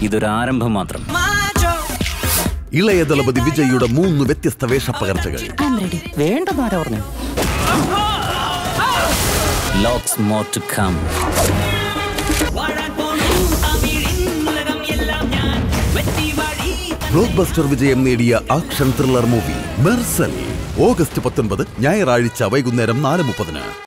ഇതൊരു ആരംഭം മാത്രം. ഇളയ ദളപതി വിജയുടെ 3 വ്യത്യസ്ത വേഷപ്പകർച്ചകൾ. വേണ്ടെന്നാരാ പറഞ്ഞു? Lots more to come. Blockbuster വിജയം നേടിയ action thriller movie Mersal August 19 ഞായറാഴ്ച വൈകുന്നേരം 4:30.